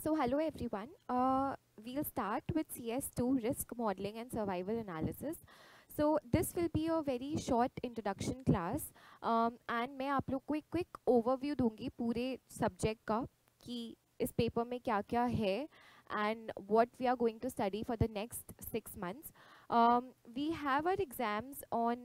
So hello everyone. We'll start with CS2 risk modeling and survival analysis. So this will be a very short introduction class and मैं आप लोग को एक quick overview दूंगी पूरे subject का कि इस paper में क्या क्या है and what we are going to study for the next 6 months. We have our exams on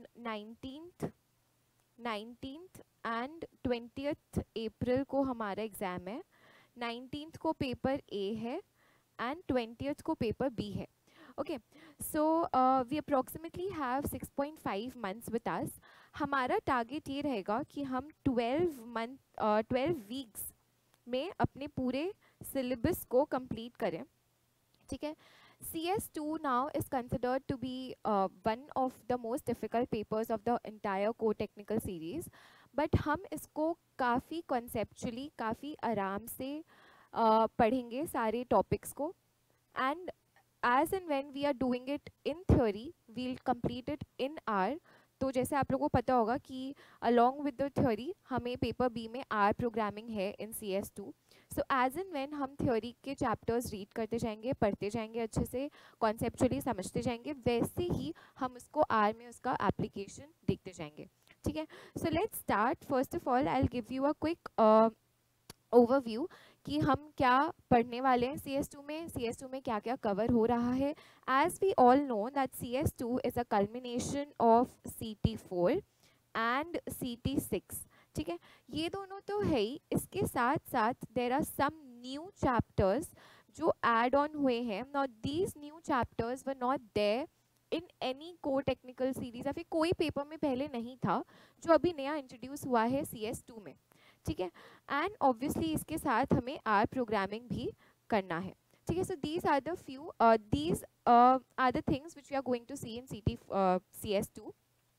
19th and 20th April को हमारा एग्ज़ाम है. 19th को पेपर A है एंड 20th को पेपर B है. Okay, so we approximately have 6.5 months with us. हमारा target ये रहेगा कि हम 12 वीक्स में अपने पूरे सिलेबस को कंप्लीट करें. ठीक है. CS2 now is considered to be one of the most difficult papers of the entire core technical series. But हम इसको काफ़ी कॉन्सेप्चुअली काफ़ी आराम से पढ़ेंगे सारे टॉपिक्स को. And as and when we are doing it in theory we'll complete it in R. तो जैसे आप लोगों को पता होगा कि अलॉन्ग विद द थ्योरी हमें पेपर बी में आर प्रोग्रामिंग है in CS2. So as and when हम थ्योरी के चैप्टर्स रीड करते जाएंगे, पढ़ते जाएंगे, अच्छे से कॉन्सेप्चुअली समझते जाएंगे, वैसे ही हम उसको आर में उसका एप्लीकेशन देखते जाएंगे. ठीक है. So let's start. First of all I will give you a quick overview कि हम क्या पढ़ने वाले हैं CS2 में, CS2 में क्या क्या कवर हो रहा है. As we all know that CS2 is a culmination of CT4 and CT6. ठीक है. ये दोनों तो है ही, इसके साथ साथ there are some new chapters जो एड ऑन हुए हैं. Now these new chapters were not there in any core technical series या फिर कोई पेपर में पहले नहीं था, जो अभी नया इंट्रोड्यूस हुआ है CS2 में. ठीक है. एंड ऑब्वियसली इसके साथ हमें आर प्रोग्रामिंग भी करना है. ठीक है. So these are the few these are the things which we are going to see in CS2.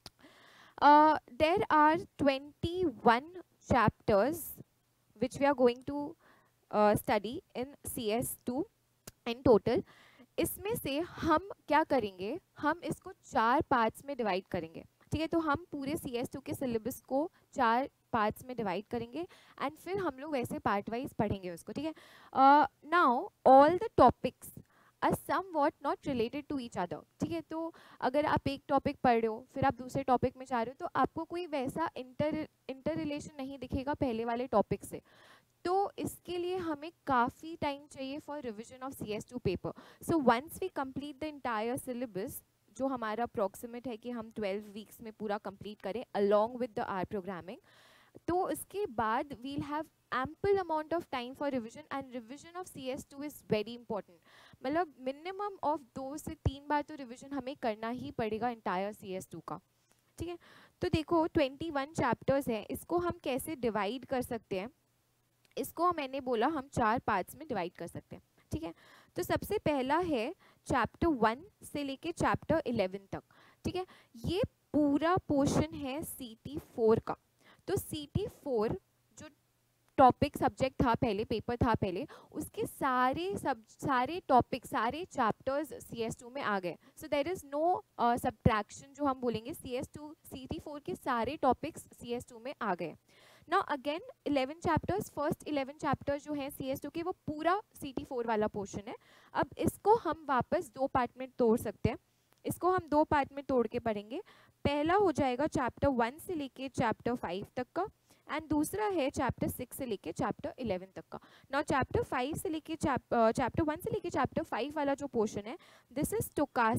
There are 21 chapters which we are going to study in CS2 in total. इसमें से हम क्या करेंगे, हम इसको 4 पार्ट्स में divide करेंगे. ठीक है. तो हम पूरे CS2 के सिलेबस को 4 पार्ट्स में डिवाइड करेंगे एंड फिर हम लोग वैसे पार्ट वाइज पढ़ेंगे उसको. ठीक है. Now all the topics are somewhat not related to each other. ठीक है. तो अगर आप एक टॉपिक पढ़ रहे हो फिर आप दूसरे टॉपिक में जा रहे हो तो आपको कोई वैसा इंटर रिलेशन नहीं दिखेगा पहले वाले टॉपिक से. तो इसके लिए हमें काफ़ी टाइम चाहिए for revision of CS2 paper. So once we complete the entire syllabus, जो हमारा अप्रॉक्सीमेट है कि हम 12 वीक्स में पूरा कंप्लीट करें along with the R programming, तो उसके बाद we'll have ample amount of time for revision. And revision of CS2 is very important. मतलब मिनिमम ऑफ 2 से 3 बार तो रिविजन हमें करना ही पड़ेगा इंटायर CS2 का. ठीक है. तो देखो 21 चैप्टर्स हैं, इसको हम कैसे डिवाइड कर सकते हैं, इसको मैंने बोला हम 4 पार्ट्स में डिवाइड कर सकते हैं. ठीक है. तो सबसे पहला है चैप्टर 1 से लेके चैप्टर 11 तक. ठीक है. ये पूरा पोर्शन है CT4 का. तो CT4 जो टॉपिक सब्जेक्ट था पहले, पेपर था पहले, उसके सारे टॉपिक, सारे चैप्टर्स CS2 में आ गए. So there is no subtraction जो हम बोलेंगे. CT4 के सारे टॉपिक्स CS2 में आ गए. Now again 11 chapters, first 11 chapters जो हैं CS2 के, वो पूरा CT4 वाला पोर्शन है. अब इसको हम वापस 2 पार्ट में तोड़ सकते हैं. इसको हम 2 पार्ट में तोड़ के पढ़ेंगे. पहला हो जाएगा चैप्टर 1 से लेके चैप्टर 5 तक का एंड दूसरा है चैप्टर 6 से लेके चैप्टर 11 तक का. नाउ चैप्टर 5 से लेके चैप्टर 1 से लेके चैप्टर 5 वाला जो पोर्शन है, this is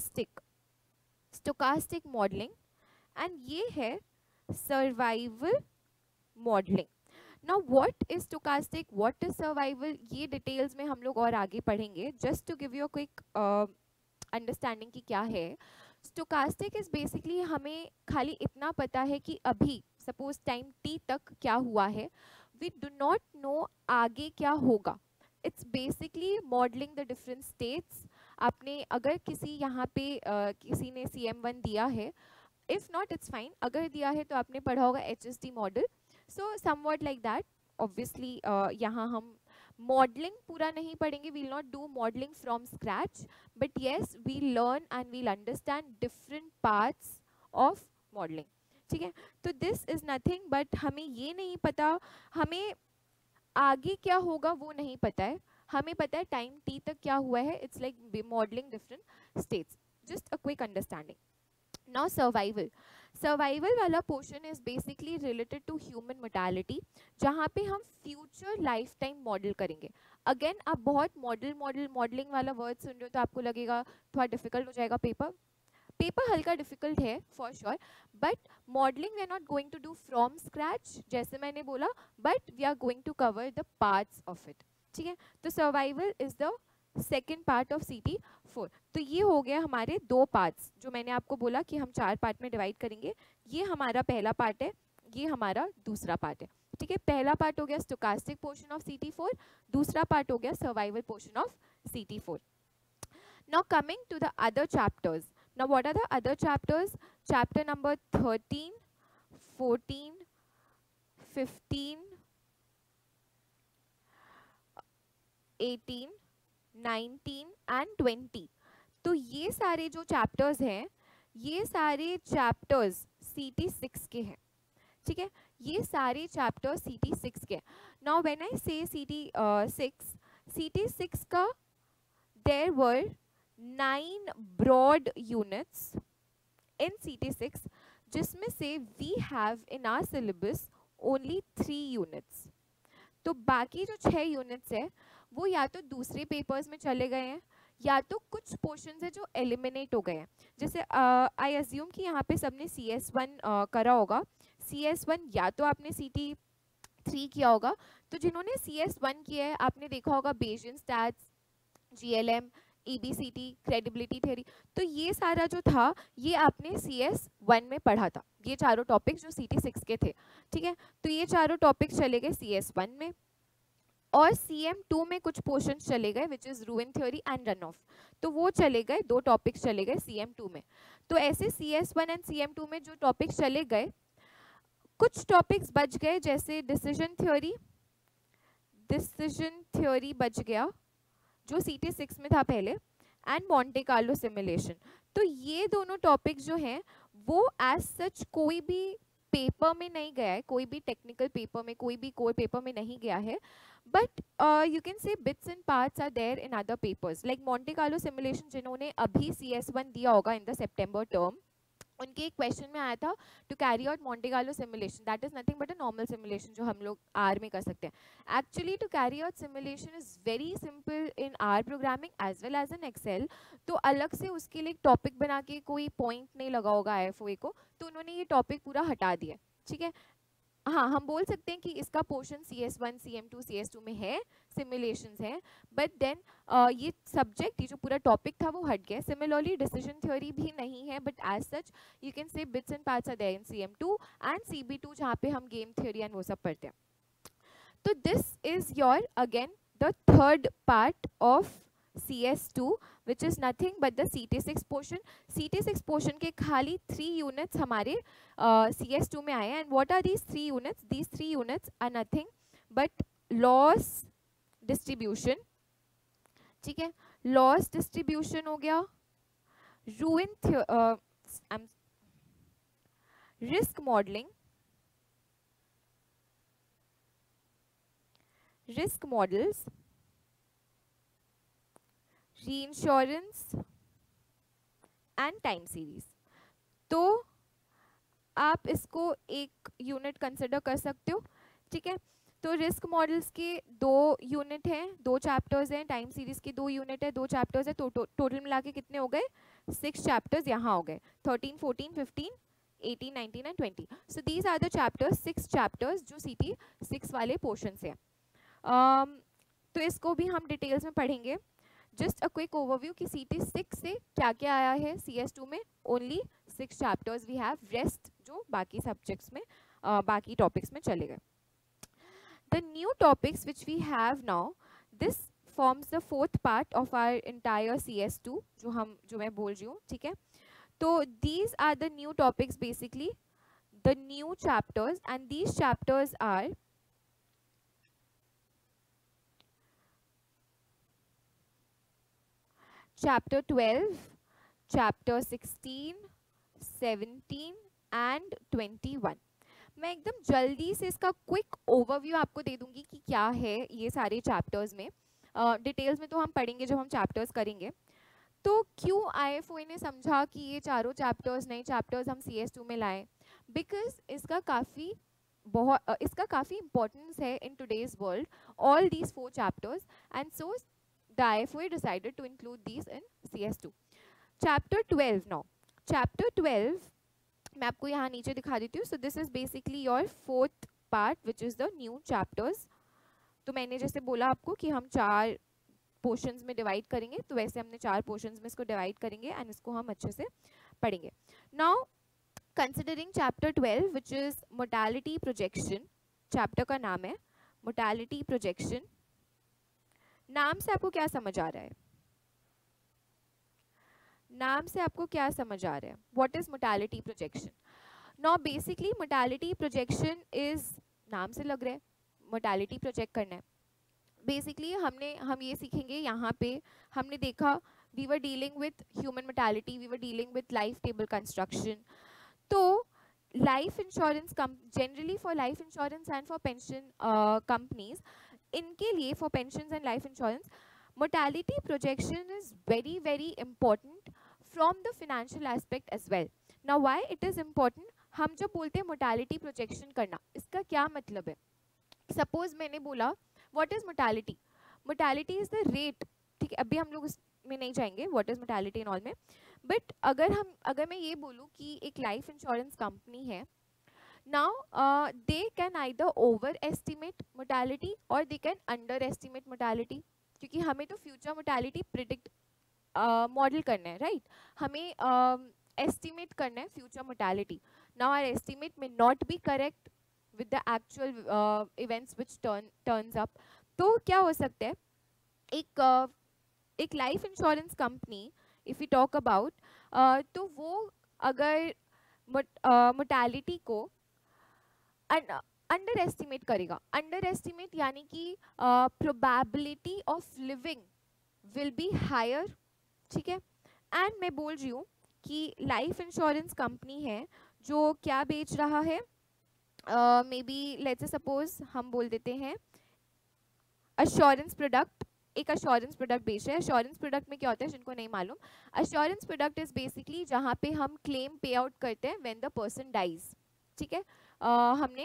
stochastic modelling and ये है survival modelling. Now what is stochastic, what is survival, ये डिटेल्स में हम लोग और आगे पढ़ेंगे. Just to give you a quick understanding कि क्या है स्टोकास्टिक इज बेसिकली, हमें खाली इतना पता है कि अभी सपोज टाइम t तक क्या हुआ है, वी डू नॉट नो आगे क्या होगा. It's basically modelling the different states. आपने अगर किसी यहाँ पे किसी ने CM1 दिया है, इफ़ नॉट इट्स फाइन, अगर दिया है तो आपने पढ़ा होगा HSD model. So somewhat like that. Obviously यहाँ हम मॉडलिंग पूरा नहीं पढ़ेंगे, we will not do modelling from scratch, but yes we learn and we'll understand different parts of modelling. ठीक है. तो दिस इज़ नथिंग बट हमें ये नहीं पता, हमें आगे क्या होगा वो नहीं पता है, हमें पता है टाइम t तक क्या हुआ है, it's like modelling different states, just a quick understanding. Now survival वाला portion is basically related to human mortality, जहाँ पे हम फ्यूचर लाइफ टाइम मॉडल करेंगे. अगेन आप बहुत मॉडलिंग वाला वर्ड सुन रहे हो तो आपको लगेगा थोड़ा डिफिकल्ट हो जाएगा. पेपर हल्का डिफिकल्ट है for sure, but modelling we are not going to do from scratch जैसे मैंने बोला, but we are going to cover the parts of it. ठीक है, तो survival is the second part of CT4. तो ये हो गया हमारे दो पार्ट्स जो मैंने आपको बोला कि हम 4 पार्ट में डिवाइड करेंगे. ये हमारा पहला पार्ट है, ये हमारा दूसरा पार्ट है. ठीक है, पहला पार्ट हो गया स्टोकास्टिक पोर्शन ऑफ CT4, दूसरा पार्ट हो गया survival portion of CT4. Now coming to the other chapters. Now what are the other chapters? Chapter number 13, 14, 15, 18, 19 and 20. तो ये सारे जो चैप्टर्स हैं, ये सारे चैप्टर्स CT6 के हैं. ठीक है, ये सारे चैप्टर्स CT6 के हैं. नाउ व्हेन आई से CT6 का there were 9 broad units in CT6, जिसमें से we have in our syllabus only 3 units. तो बाकी जो 6 यूनिट्स है वो या तो दूसरे पेपर्स में चले गए हैं या तो कुछ पोर्शंस है जो एलिमिनेट हो गए हैं. जैसे आई अज्यूम कि यहाँ पे सबने CS1 करा होगा. CS1 या तो आपने CT3 किया होगा. तो जिन्होंने CS1 किया है आपने देखा होगा Bayesian stats, GLM, EBCT, credibility theory. तो ये सारा जो था ये आपने CS1 में पढ़ा था, ये चारों टॉपिक्स जो CT6 के थे. ठीक है, तो ये चारों टॉपिक्स चले गए CS1 में, और CM2 में कुछ पोर्शंस चले गए which is ruin theory and run off. तो वो चले गए, 2 टॉपिक्स चले गए CM2 में. तो ऐसे CS1 एंड CM2 में जो टॉपिक्स चले गए, कुछ टॉपिक्स बच गए जैसे डिसीजन थ्योरी बच गया जो CT6 में था पहले, एंड मॉन्टे कार्लो सिमुलेशन. तो ये दोनों टॉपिक्स जो हैं वो एज सच कोई भी पेपर में नहीं गया है, कोई भी टेक्निकल पेपर में, कोई भी कोर पेपर में नहीं गया है, but you can say bits and parts are there in other papers. Like Monte Carlo simulation जिन्होंने अभी CS1 दिया होगा इन द सितंबर टर्म, उनके एक क्वेश्चन में आया था to carry out Monte Carlo simulation, that is nothing but a normal simulation जो हम लोग आर में कर सकते हैं. Actually to carry out simulation is very simple in R programming as well as in Excel. तो अलग से उसके लिए टॉपिक बना के कोई पॉइंट नहीं लगा होगा IFOA को, तो उन्होंने ये टॉपिक पूरा हटा दिया. ठीक है, हाँ हम बोल सकते हैं कि इसका पोर्शन CS1, CM2, CS2 में है, सिमुलेशंस हैं, बट देन ये सब्जेक्ट, ये जो पूरा टॉपिक था वो हट गया. सिमिलरली डिसीजन थ्योरी भी नहीं है, but as such you can say bits and parts are there in CM2 and CB2 जहाँ पे हम गेम थ्योरी एंड वो सब पढ़ते हैं. तो this is your again the third part of CS2 which is nothing but the CT6 portion. CT6 portion के खाली 3 units हमारे CS2 में आए हैं. And what are these 3 units? These 3 units are nothing but loss distribution. ठीक है, loss distribution हो गया, risk modeling, risk models, reinsurance and time series. तो आप इसको एक यूनिट कंसिडर कर सकते हो. ठीक है, तो रिस्क मॉडल्स के 2 यूनिट हैं, 2 चैप्टर्स हैं, टाइम सीरीज के 2 यूनिट है, 2 चैप्टर्स है. तो टोटल मिला के कितने हो गए? 6 चैप्टर्स यहाँ हो गए, 13, 14, 15, 18, 19 and 20. So these are the chapters, 6 chapters जो CT6 वाले पोर्शन से. तो इसको भी हम डिटेल्स में पढ़ेंगे. जस्ट अ क्विक ओवरव्यू कि CT6 से क्या क्या आया है. CS2 में only 6 chapters we have, rest जो बाकी सब्जेक्ट्स में बाकी टॉपिक्स में चले गए. The new topics which we have now, this forms the 4th part of our entire CS2 जो मैं बोल रही हूँ. ठीक है, तो these are the new topics, basically the new chapters, and these chapters are Chapter 12, Chapter 16, 17 and 21. मैं एकदम जल्दी से इसका क्विक ओवरव्यू आपको दे दूंगी कि क्या है ये सारे चैप्टर्स में. डिटेल्स में तो हम पढ़ेंगे जब हम चैप्टर्स करेंगे। तो क्यों IFOA ने समझा कि ये चारों चैप्टर्स नए चैप्टर्स हम CS2 में लाएं? बिकॉज इसका काफ़ी इम्पोर्टेंस है in today's world, all these 4 chapters, and so the IFOA decided to include these in CS2. Chapter 12 now. Chapter 12 मैं आपको यहाँ नीचे दिखा देती हूँ. So this is basically your 4th part which is the new chapters. तो मैंने जैसे बोला आपको कि हम 4 पोर्शंस में डिवाइड करेंगे, तो वैसे हमने 4 पोर्शंस में इसको डिवाइड करेंगे एंड इसको हम अच्छे से पढ़ेंगे. Now considering chapter 12 which is mortality projection. Chapter का नाम है मोर्टेलिटी प्रोजेक्शन. नाम से आपको क्या समझ आ रहा है? नाम से आपको क्या समझ आ रहा है? What is mortality projection? Now basically mortality projection is, नाम से लग रहा है मोर्टेलिटी प्रोजेक्ट करना है. बेसिकली हम ये सीखेंगे. यहाँ पे हमने देखा we were dealing with human mortality, we were dealing with life table construction. तो life insurance generally for life insurance and for pension companies, इनके लिए for pension and life insurance mortality projection is very very important from the financial aspect as well. Now why it is important? हम जब बोलते हैं mortality projection करना, इसका क्या मतलब है? सपोज मैंने बोला what is mortality. Mortality is the rate. ठीक है, अभी हम लोग इसमें नहीं जाएंगे what is mortality in all में. बट अगर मैं ये बोलूँ कि एक लाइफ इंश्योरेंस कंपनी है, now they can either over estimate mortality और they can under estimate mortality. क्योंकि हमें तो फ्यूचर मोर्टेलिटी प्रिडिक्ट मॉडल करना है, राइट? हमें एस्टिमेट करना है future mortality. Now our estimate में not be correct with the actual events which turns up. तो क्या हो सकता है? एक life insurance company if you talk about, तो वो अगर मोर्टेलिटी को अंडर एस्टिमेट करेगा. अंडर एस्टिमेट यानी कि probability of living will be higher. ठीक है, एंड मैं बोल रही हूँ कि लाइफ इंश्योरेंस कंपनी है जो क्या बेच रहा है, मे बी लेट्स सपोज हम बोल देते हैं अश्योरेंस प्रोडक्ट. एक अश्योरेंस प्रोडक्ट बेच रहे हैं. अश्योरेंस प्रोडक्ट में क्या होता है जिनको नहीं मालूम, अश्योरेंस प्रोडक्ट इज बेसिकली जहाँ पे हम क्लेम पे आउट करते हैं व्हेन द पर्सन डाइज. ठीक है, हमने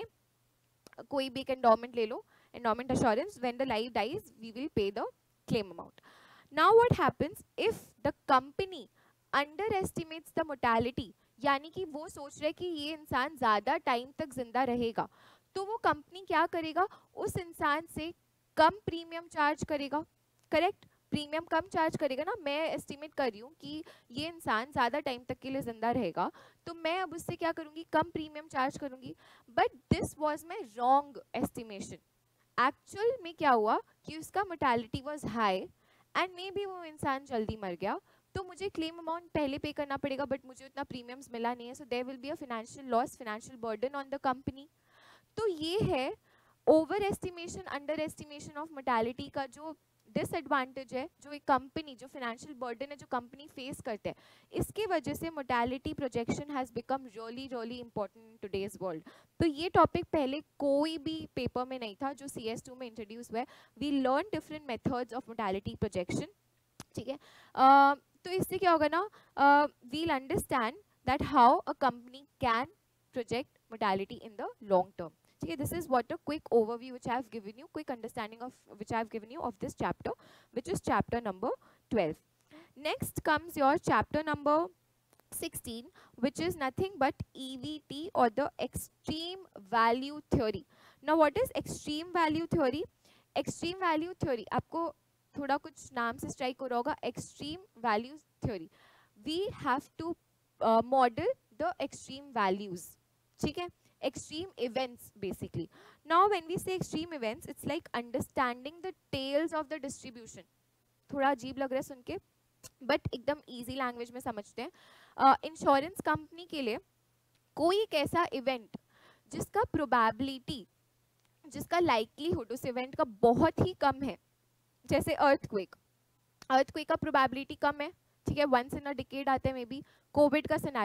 कोई भी एक एंडोमेंट ले लो, endowment assurance, when the life dies we will pay the claim amount. Now what happens if the company under estimates the mortality, यानी कि वो सोच रहे कि ये इंसान ज़्यादा टाइम तक जिंदा रहेगा, तो वो कंपनी क्या करेगा? उस इंसान से कम प्रीमियम चार्ज करेगा. करेक्ट, प्रीमियम कम चार्ज करेगा ना. मैं एस्टिमेट कर रही हूँ कि ये इंसान ज़्यादा टाइम तक के लिए जिंदा रहेगा, तो मैं अब उससे क्या करूँगी? कम प्रीमियम चार्ज करूँगी. But this was my wrong estimation. Actual में क्या हुआ कि उसका mortality was high and may be वो इंसान जल्दी मर गया, तो मुझे क्लेम अमाउंट पहले पे करना पड़ेगा, बट मुझे उतना प्रीमियम्स मिला नहीं है. So there will be a financial loss, financial burden on the company. तो ये है over estimation under estimation of mortality का जो डिसएडवांटेज है, जो एक कंपनी, जो फाइनेंशियल बर्डन है जो कंपनी फेस करते हैं. इसकी वजह से mortality projection has become really really important in today's world. तो ये टॉपिक पहले कोई भी पेपर में नहीं था जो CS2 में इंट्रोड्यूस हुआ है. We learn different methods of mortality projection. ठीक है, तो इससे क्या होगा ना, we'll understand that how a company can project mortality in the long term. ठीक है, this is what a quick overview which I have given you, quick understanding of which I have given you of this chapter which is chapter number 12. Next comes your chapter number 16 which is nothing but EVT or the extreme value theory. Now what is extreme value theory? Extreme value theory आपको थोड़ा कुछ नाम से strike हो रहा होगा. Extreme values theory, we have to model the extreme values. ठीक है, extreme events basically. Now when we say extreme events, it's like understanding the tails of the distribution. थोड़ा अजीब लग रहा है सुन के, बट एकदम ईजी लैंग्वेज में समझते हैं. इंश्योरेंस कंपनी के लिए कोई एक ऐसा इवेंट जिसका प्रोबेबिलिटी, जिसका लाइकलीहुड उस इवेंट का बहुत ही कम है, जैसे अर्थक्वेक. अर्थक्वेक का प्रोबेबिलिटी कम है. ठीक है, वंस इन अ डिकेड आता है. मे बी कोविड का scenario,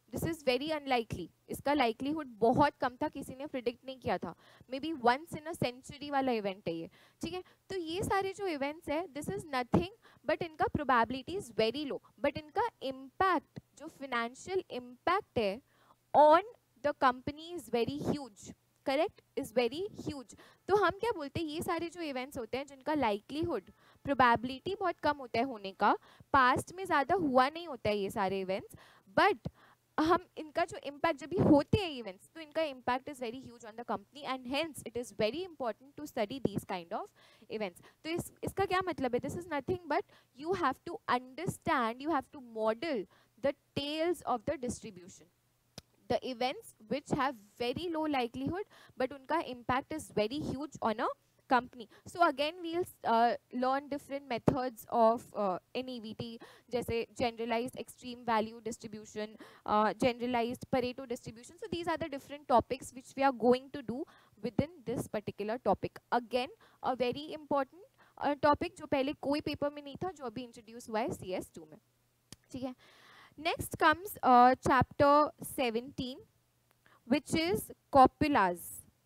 this is very unlikely, इसका लाइकलीहुड बहुत कम था, किसी ने प्रिडिक्ट नहीं किया था, may be once in a century वाला इवेंट है ये, ठीक है। तो ये सारे जो इवेंट्स है दिस इज नथिंग बट इनका probability is very low, but इनका इम्पैक्ट, जो फिनेंशियल इम्पैक्ट है on the company is very huge, correct, is very huge. तो हम क्या बोलते हैं, ये सारे जो इवेंट्स होते हैं जिनका लाइकलीहुड, प्रोबेबिलिटी बहुत कम होता है होने का, पास्ट में ज़्यादा हुआ नहीं होता है ये सारे इवेंट्स, बट हम इनका जो इम्पैक्ट जब भी होते हैं इवेंट्स, तो इनका impact is very huge on the company and hence it is very important to study these kind of events. तो इसका क्या मतलब है, this is nothing but you have to understand, you have to model the tails of the distribution, the events which have very low likelihood but unka impact is very huge on a company. So again we'll learn different methods of NEVT, जैसे generalized extreme value distribution, generalized Pareto distribution. So these are the different topics which we are going to do within this particular topic. Again a very important topic जो पहले कोई paper में नहीं था, जो अभी introduce हुआ है CS2 में, ठीक है। Next comes chapter 17 which is copulas.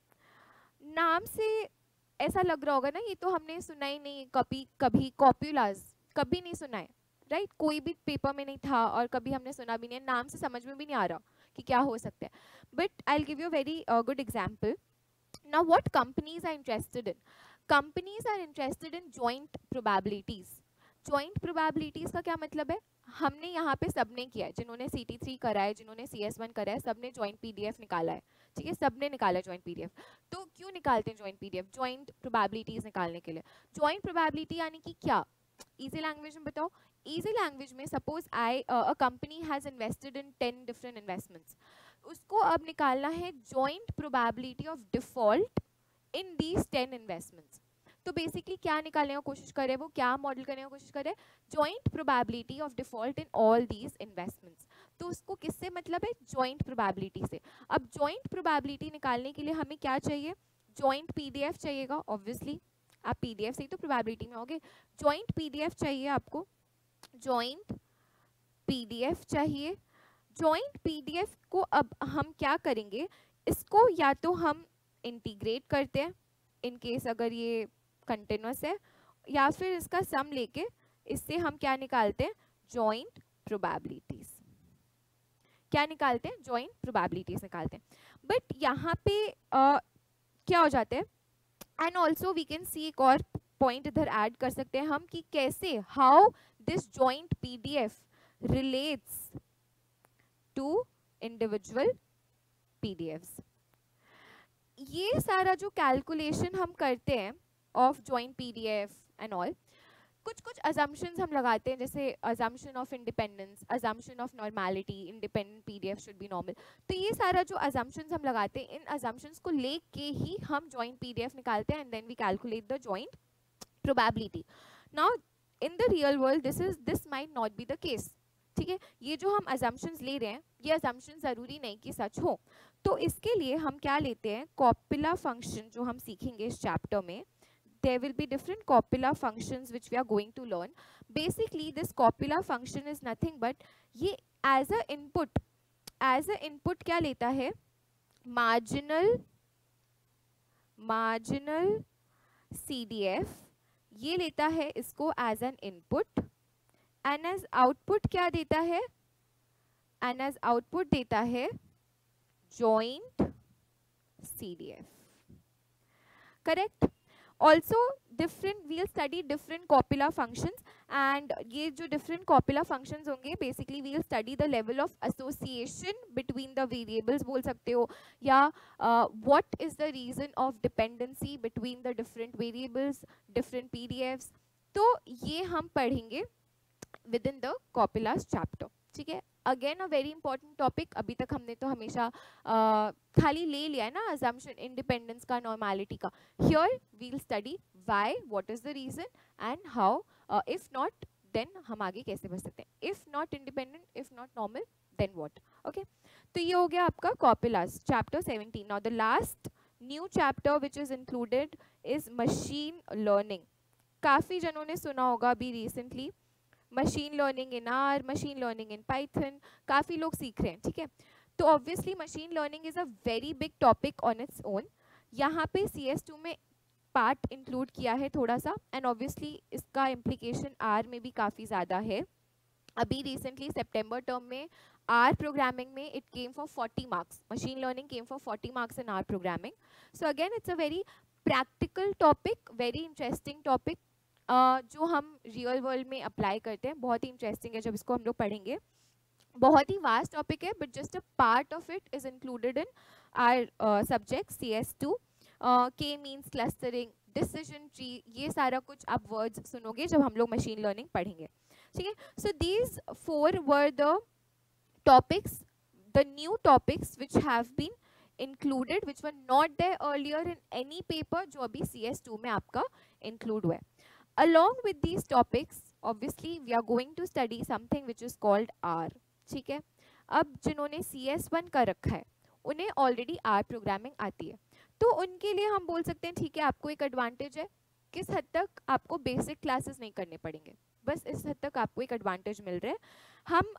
नाम से ऐसा लग रहा होगा ना, ये तो हमने सुना ही नहीं कभी, कभी copulas कभी नहीं सुना है, राइट, कोई भी पेपर में नहीं था और कभी हमने सुना भी नहीं, नाम से समझ में भी नहीं आ रहा कि क्या हो सकता है। But I'll give you a very good example. Now what companies are interested in? Companies are interested in joint probabilities. Joint probabilities का क्या मतलब है, हमने यहाँ पे सबने किया है, जिन्होंने CT3 करा है, जिन्होंने CS1 करा है, सबने जॉइंट PDF निकाला है, ठीक है, सबने निकाला जॉइंट PDF। तो क्यों निकालते हैं जॉइंट PDF, जॉइंट प्रोबेबिलिटीज निकालने के लिए। जॉइंट प्रोबेबिलिटी यानी कि क्या, इजी लैंग्वेज में बताओ, इजी लैंग्वेज में suppose a company has invested in 10 different investments, उसको अब निकालना है joint probability of default in these 10 investments. तो बेसिकली क्या निकालने की कोशिश करे, वो क्या मॉडल करने की कोशिश करे, joint probability of default in all these investments. तो उसको किससे मतलब है, जॉइंट प्रोबेबिलिटी से। अब जॉइंट प्रोबेबिलिटी निकालने के लिए हमें क्या चाहिए, जॉइंट PDF चाहिएगा, ऑब्वियसली आप PDF से ही तो प्रोबेबिलिटी में होगे, जॉइंट PDF चाहिए आपको, जॉइंट PDF चाहिए। जॉइंट PDF को अब हम क्या करेंगे, इसको या तो हम इंटीग्रेट करते हैं इन केस अगर ये कंटिन्यूस है, या फिर इसका सम लेके इससे हम क्या निकालते हैं, जॉइंट प्रोबेबिलिटीज, क्या निकालते हैं, जॉइंट प्रोबेबिलिटीज निकालते हैं। बट यहाँ पे क्या हो जाता है, and also we can see एक और पॉइंट इधर ऐड कर सकते हैं हम कि कैसे, how this joint PDF relates to individual PDFs। ये सारा जो कैलकुलेशन हम करते हैं of joint PDF and all, कुछ कुछ अजम्पशंस हम लगाते हैं, जैसे assumption of independence, assumption of normality, independent PDF should be normal. तो ये सारा जो अजम्पशंस हम लगाते हैं, इन अजम्पशंस को लेके ही हम जॉइंट PDF निकालते हैं and then we calculate the joint probability. Now in the real world this might not be the case, ठीक है। ये जो हम अजम्पशंस ले रहे हैं, ये अजम्पशन ज़रूरी नहीं कि सच हो। तो इसके लिए हम क्या लेते हैं, कॉपुला फंक्शन जो हम सीखेंगे इस चैप्टर में, there will be different copula functions which we are going to learn. Basically this copula function is nothing but ये as a input क्या लेता है, marginal CDF ये लेता है इसको as an input, and as output क्या देता है, and as output देता है joint CDF, correct। Also different, we'll study different copula functions, and ये जो different copula functions होंगे, basically we'll study the level of association between the variables बोल सकते हो, या what is the reason of dependency between the different variables, different PDFs। तो ये हम पढ़ेंगे within the copulas chapter, ठीक है। Again a very important topic, अभी तक हमने तो हमेशा खाली ले लिया है ना अजम्पशन, इंडिपेंडेंस का, नॉर्मैलिटी का। Here we'll study why, what is the reason and how, if not then हम आगे कैसे बढ़ सकते हैं, if not independent, if not normal, then what. Okay, तो ये हो गया आपका copulas chapter 17। Now the last new chapter which is included is machine learning. काफ़ी जनों ने सुना होगा अभी recently machine learning in R, machine learning in Python, काफ़ी लोग सीख रहे हैं, ठीक है। तो obviously machine learning is a very big topic on its own. यहाँ पे CS2 में पार्ट इंक्लूड किया है थोड़ा सा, एंड ऑब्वियसली इसका इम्प्लीकेशन आर में भी काफ़ी ज़्यादा है। अभी रिसेंटली सितंबर टर्म में आर प्रोग्रामिंग में it came for 40 marks, machine learning came for 40 marks in R programming. So again it's a very practical topic, very interesting topic, जो हम रियल वर्ल्ड में अप्लाई करते हैं। बहुत ही इंटरेस्टिंग है जब इसको हम लोग पढ़ेंगे। बहुत ही वास्ट टॉपिक है, but just a part of it is included in R subject CS2। के मीन्स क्लस्टरिंग, डिसीजन ट्री, ये सारा कुछ आप वर्ड्स सुनोगे जब हम लोग मशीन लर्निंग पढ़ेंगे, ठीक है। So these 4 were the topics, the new topics which have been included, which were not there earlier in any paper जो अभी CS2 में आपका include हुआ है। Along with these topics, obviously we are going to study something which is called R, ठीक है। अब जिन्होंने CS1 का रखा है उन्हें ऑलरेडी R प्रोग्रामिंग आती है, तो उनके लिए हम बोल सकते हैं ठीक है, आपको एक एडवांटेज है, किस हद तक आपको बेसिक क्लासेस नहीं करने पड़ेंगे, बस इस हद तक आपको एक एडवांटेज मिल रहा है। हम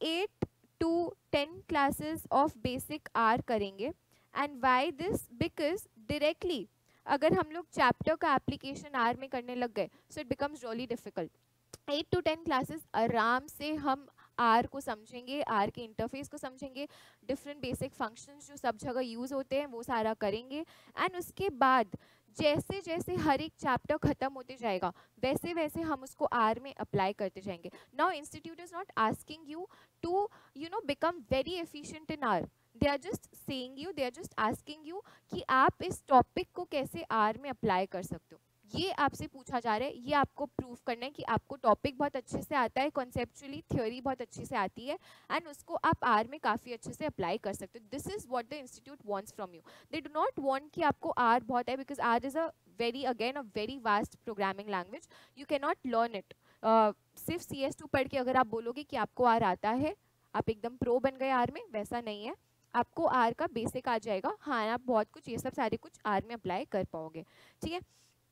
8 to 10 classes of basic R करेंगे, and why this, because directly अगर हम लोग चैप्टर का एप्लीकेशन आर में करने लग गए so it becomes really difficult. 8 to 10 classes आराम से हम आर को समझेंगे, आर के इंटरफेस को समझेंगे, डिफरेंट बेसिक फंक्शंस जो सब जगह यूज़ होते हैं वो सारा करेंगे, एंड उसके बाद जैसे जैसे हर एक चैप्टर खत्म होते जाएगा वैसे वैसे हम उसको आर में अप्लाई करते जाएंगे। Now institute is not asking you to become very efficient in R, they are just saying you, they are just asking you कि आप इस टॉपिक को कैसे आर में अप्लाई कर सकते हो। ये आपसे पूछा जा रहा है, ये आपको प्रूव करना है कि आपको टॉपिक बहुत अच्छे से आता है, कॉन्सेप्चुअली थ्योरी बहुत अच्छे से आती है, एंड उसको आप आर में काफ़ी अच्छे से अप्लाई कर सकते हो। This is what the institute wants from you. They do not want कि आपको आर बहुत है, because R is a very again a very vast programming language, you can not learn it. सिर्फ CS2 पढ़ के अगर आप बोलोगे कि आपको आर आता है, आप एकदम प्रो बन गए आर में, वैसा नहीं है। आपको आर का बेसिक आ जाएगा, हाँ, आप बहुत कुछ ये सब सारे कुछ आर में अप्लाई कर पाओगे, ठीक है।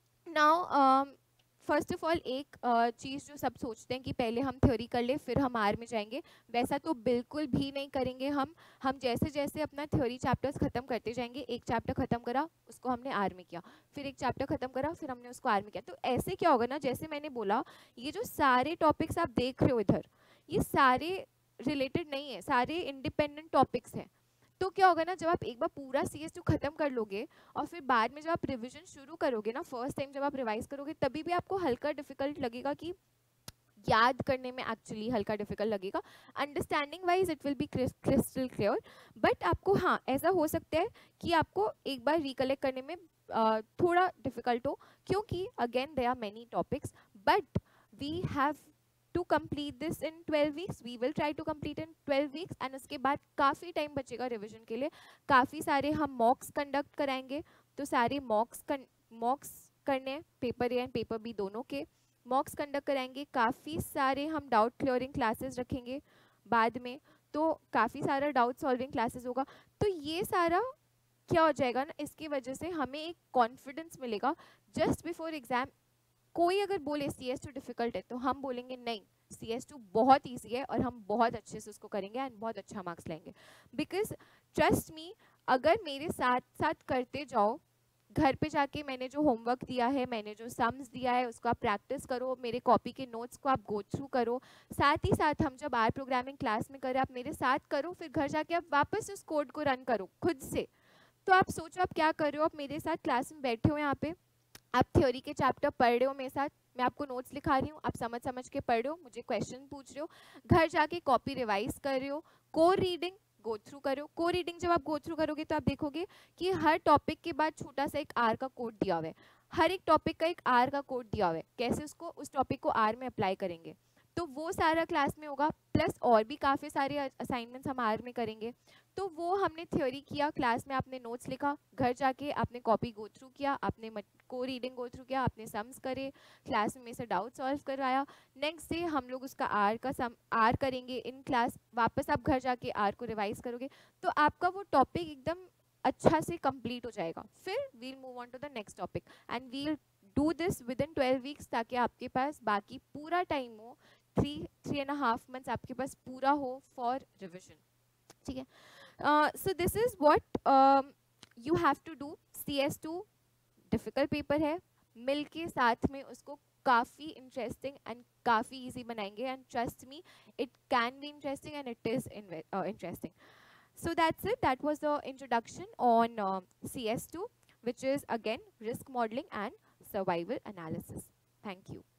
नाउ फर्स्ट ऑफ ऑल एक चीज़ जो सब सोचते हैं कि पहले हम थ्योरी कर ले फिर हम आर में जाएंगे, वैसा तो बिल्कुल भी नहीं करेंगे हम जैसे जैसे अपना थ्योरी चैप्टर्स खत्म करते जाएंगे, एक चैप्टर खत्म करा उसको हमने आर में किया, फिर एक चैप्टर खत्म करा फिर हमने उसको आर में किया। तो ऐसे क्या होगा ना, जैसे मैंने बोला ये जो सारे टॉपिक्स आप देख रहे हो इधर, ये सारे रिलेटेड नहीं है, सारे इंडिपेंडेंट टॉपिक्स हैं। तो क्या होगा ना, जब आप एक बार पूरा CS2 खत्म कर लोगे और फिर बाद में जब आप रिवीजन शुरू करोगे ना, फर्स्ट टाइम जब आप रिवाइज करोगे, तभी भी आपको हल्का डिफिकल्ट लगेगा, कि याद करने में एक्चुअली हल्का डिफिकल्ट लगेगा, understanding wise it will be crystal clear, but आपको हाँ ऐसा हो सकता है कि आपको एक बार रिकलेक्ट करने में थोड़ा डिफिकल्ट हो, क्योंकि again there are many topics, but we have to complete this in 12 weeks, we will try to complete in 12 weeks, and उसके बाद काफ़ी टाइम बचेगा रिविजन के लिए, काफ़ी सारे हम मॉक्स कंडक्ट कराएंगे, तो सारे मॉक्स करने, paper A and paper B दोनों के मॉक्स कंडक्ट कराएंगे, काफ़ी सारे हम डाउट क्लियरिंग क्लासेस रखेंगे बाद में, तो काफ़ी सारा डाउट सॉल्विंग क्लासेस होगा। तो ये सारा क्या हो जाएगा ना, इसकी वजह से हमें एक कॉन्फिडेंस मिलेगा जस्ट बिफोर एग्जाम। कोई अगर बोले CS2 डिफिकल्ट है तो हम बोलेंगे नहीं, CS2 बहुत ईजी है और हम बहुत अच्छे से उसको करेंगे एंड बहुत अच्छा मार्क्स लाएंगे, बिकॉज ट्रस्ट मी, अगर मेरे साथ साथ करते जाओ, घर पे जाके मैंने जो होमवर्क दिया है, मैंने जो सम्स दिया है उसको आप प्रैक्टिस करो, मेरे कॉपी के नोट्स को आप गो थ्रू करो, साथ ही साथ हम जब आर प्रोग्रामिंग क्लास में करें आप मेरे साथ करो, फिर घर जाके आप वापस उस कोड को रन करो खुद से। तो आप सोचो आप क्या कर रहे हो, आप मेरे साथ क्लास में बैठे हो, यहाँ पे आप थ्योरी के चैप्टर पढ़ रहे हो मेरे साथ, मैं आपको नोट्स लिखा रही हूँ, आप समझ समझ के पढ़ रहे हो, मुझे क्वेश्चन पूछ रहे हो, घर जाके कॉपी रिवाइज कर रहे हो, कोर रीडिंग गो थ्रू करो। कोर रीडिंग जब आप गो थ्रू करोगे तो आप देखोगे कि हर टॉपिक के बाद छोटा सा एक आर का कोड दिया हुआ है, हर एक टॉपिक का एक आर का कोड दिया हुआ है, कैसे उसको उस टॉपिक को आर में अप्लाई करेंगे, तो वो सारा क्लास में होगा, प्लस और भी काफ़ी सारे असाइनमेंट्स हम आर में करेंगे। तो वो हमने थ्योरी किया क्लास में, आपने नोट्स लिखा, घर जाके आपने कॉपी गो थ्रू किया, आपने को रीडिंग गो थ्रू किया, आपने सम्स करे, क्लास में से डाउट सॉल्व करवाया, नेक्स्ट डे हम लोग उसका आर का सम आर करेंगे इन क्लास, वापस आप घर जाके आर को रिवाइज करोगे, तो आपका वो टॉपिक एकदम अच्छा से कंप्लीट हो जाएगा। फिर we'll move on to the next topic and we'll do this within 12 weeks, ताकि आपके पास बाकी पूरा टाइम हो थ्री एंड हाफ मंथ्स आपके पास पूरा हो फॉर रिविजन, ठीक है. So this is what you have to do. CS2 difficult paper है, मिल के साथ में उसको काफ़ी इंटरेस्टिंग एंड काफ़ी इजी बनाएंगे, and trust me it can be interesting and it is interesting. So that's it. That was the introduction on CS2, which is again risk modeling and survival analysis. Thank you.